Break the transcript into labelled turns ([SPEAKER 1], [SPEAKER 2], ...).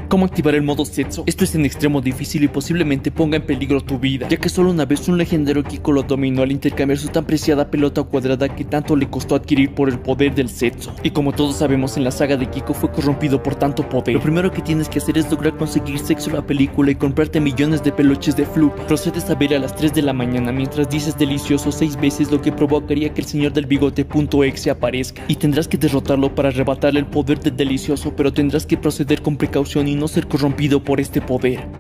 [SPEAKER 1] ¿Cómo activar el modo Setsu? Esto es en extremo difícil y posiblemente ponga en peligro tu vida, ya que solo una vez un legendario Kiko lo dominó al intercambiar su tan preciada pelota cuadrada que tanto le costó adquirir por el poder del Setsu. Y como todos sabemos, en la saga de Kiko fue corrompido por tanto poder. Lo primero que tienes que hacer es lograr conseguir Sexo la película y comprarte millones de peluches de Floop. Procedes a ver a las 3 de la mañana mientras dices delicioso 6 veces, lo que provocaría que el señor del bigote.exe aparezca. Y tendrás que derrotarlo para arrebatarle el poder del delicioso, pero tendrás que proceder con precaución y no ser corrompido por este poder.